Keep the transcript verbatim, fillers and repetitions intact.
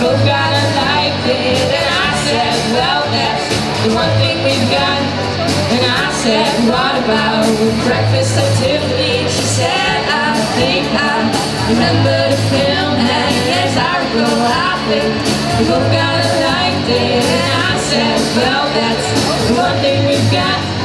both gotta like it. And I said, well, that's the one thing we've got. And I said, what about breakfast at Tiffany? She said, I think I remember the film. And as I recall, I think we both gotta like it. And I said, well, that's the one thing we've got.